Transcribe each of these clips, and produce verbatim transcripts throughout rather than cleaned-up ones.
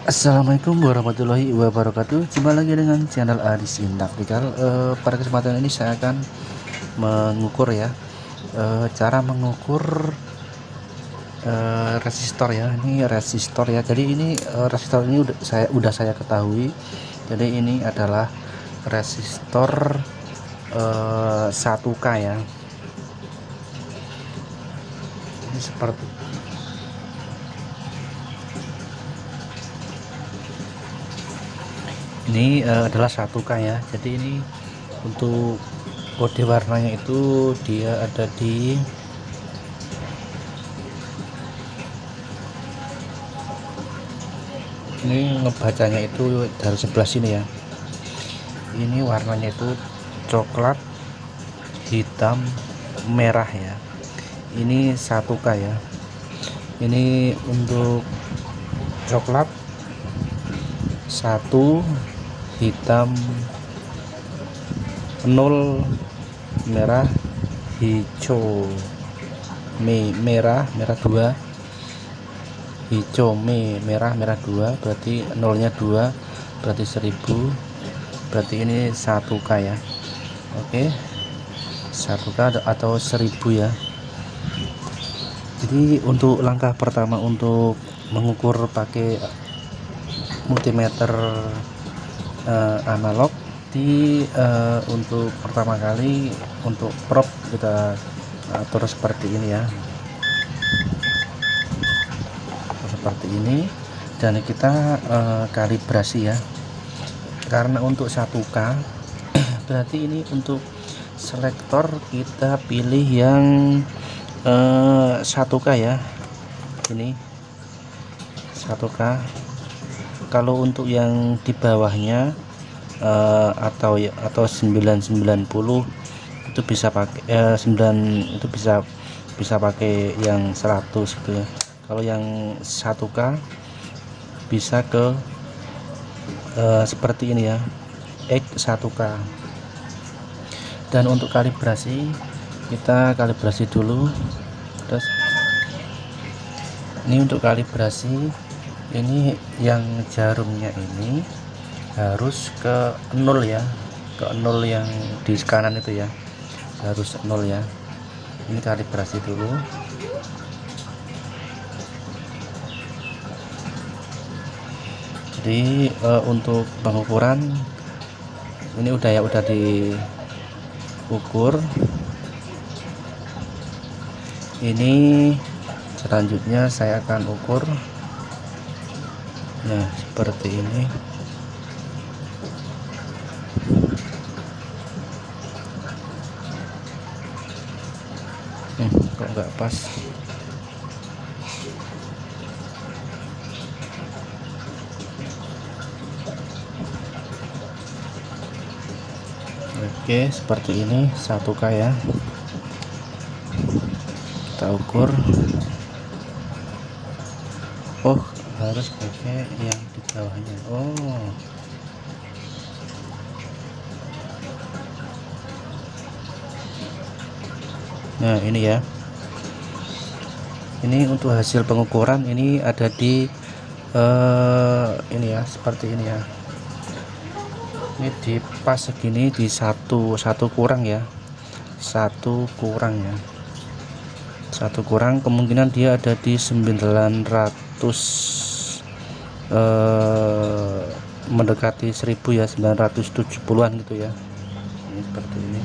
Assalamualaikum warahmatullahi wabarakatuh. Jumpa lagi dengan channel Arisin Taktikal. E, pada kesempatan ini saya akan mengukur ya, e, cara mengukur e, resistor ya. Ini resistor ya. Jadi ini e, resistor ini udah saya udah saya ketahui. Jadi ini adalah resistor e, satu K ya. Ini seperti ini uh, adalah satu K ya. Jadi ini untuk kode warnanya itu dia ada di ini, ngebacanya itu dari sebelah sini ya. Ini warnanya itu coklat, hitam, merah ya. Ini satu K ya. Ini untuk coklat satu, hitam nol, merah hijau me merah merah dua, hijau me merah merah dua, berarti nolnya dua, berarti seribu, berarti ini satu K ya. Oke, satu K atau seribu ya. Jadi untuk langkah pertama untuk mengukur pakai multimeter uh, analog di uh, untuk pertama kali untuk prop kita atur seperti ini ya, seperti ini, dan kita uh, kalibrasi ya. Karena untuk satu K berarti ini untuk selektor kita pilih yang uh, satu K ya. Ini satu K. Kalau untuk yang di bawahnya uh, atau ya atau sembilan sembilan puluh itu bisa pakai eh, sembilan itu bisa bisa pakai yang seratus gitu ya. Kalau yang satu K bisa ke uh, seperti ini ya, X satu K. Dan untuk kalibrasi kita kalibrasi dulu. Terus ini untuk kalibrasi, ini yang jarumnya ini harus ke nol ya, ke nol yang di kanan itu ya, harus nol ya. Ini kalibrasi dulu. Jadi e, untuk pengukuran ini udah ya, udah diukur. Ini selanjutnya saya akan ukur. Nah, seperti ini. Hmm, kok nggak pas? Oke, seperti ini satu K ya. Kita ukur. Oh, harus pakai yang di bawahnya. Oh, nah ini ya, ini untuk hasil pengukuran ini ada di uh, ini ya, seperti ini ya. Ini di pas segini, di satu satu kurang ya, satu kurang ya, satu kurang, kemungkinan dia ada di sembilan ratus eh, mendekati seribu ya, sembilan ratus tujuh puluhan gitu ya. Ini seperti ini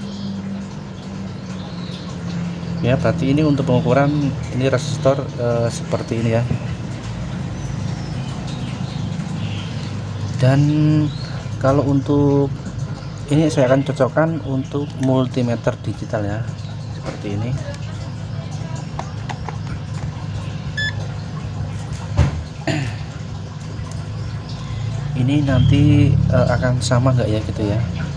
ya. Berarti ini untuk pengukuran ini resistor eh, seperti ini ya. Dan kalau untuk ini saya akan cocokkan untuk multimeter digital ya, seperti ini. Ini nanti uh, akan sama nggak ya gitu ya.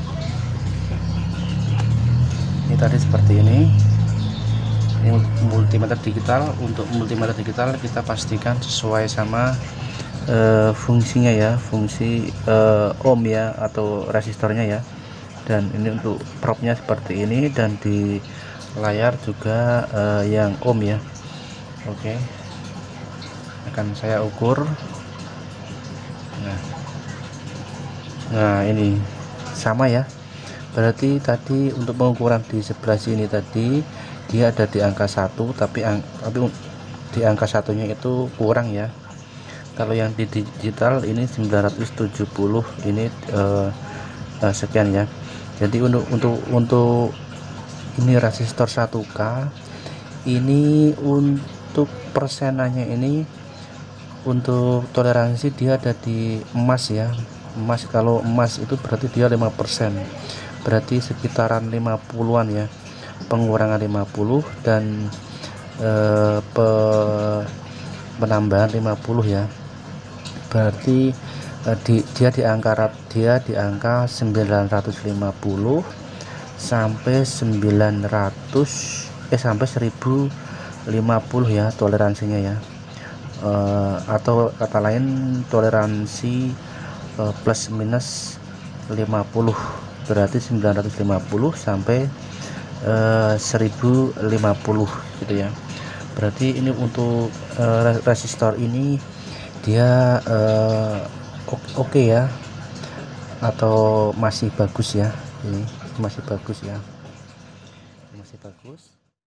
Ini tadi seperti ini. Ini multimeter digital. Untuk multimeter digital kita pastikan sesuai sama uh, fungsinya ya, fungsi uh, ohm ya atau resistornya ya. Dan ini untuk propnya seperti ini, dan di layar juga uh, yang ohm ya. Oke, akan saya ukur. Nah, nah ini sama ya, berarti tadi untuk pengukuran di sebelah sini tadi dia ada di angka satu, tapi ang tapi di angka satunya itu kurang ya. Kalau yang di digital ini sembilan ratus tujuh puluh, ini eh, eh, sekian ya. Jadi untuk untuk untuk ini resistor satu K ini untuk persenannya ini, untuk toleransi dia ada di emas ya. Emas, kalau emas itu berarti dia lima persen, berarti sekitaran lima puluhan ya, pengurangan lima puluh dan eh, pe, penambahan lima puluh ya, berarti eh, di, dia di angka dia di angka sembilan ratus lima puluh sampai sembilan ratus eh sampai seribu lima puluh ya toleransinya ya. Uh, atau kata lain toleransi uh, plus minus lima puluh, berarti sembilan ratus lima puluh sampai uh, seribu lima puluh gitu ya. Berarti ini untuk uh, resistor ini dia uh, oke okay ya, atau masih bagus ya, ini masih bagus ya, masih bagus.